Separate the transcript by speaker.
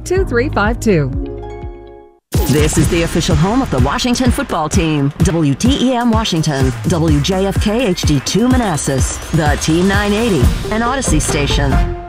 Speaker 1: 2352.
Speaker 2: This is the official home of the Washington football team. WTEM Washington, WJFK-HD2 Manassas, the Team 980, and Odyssey station.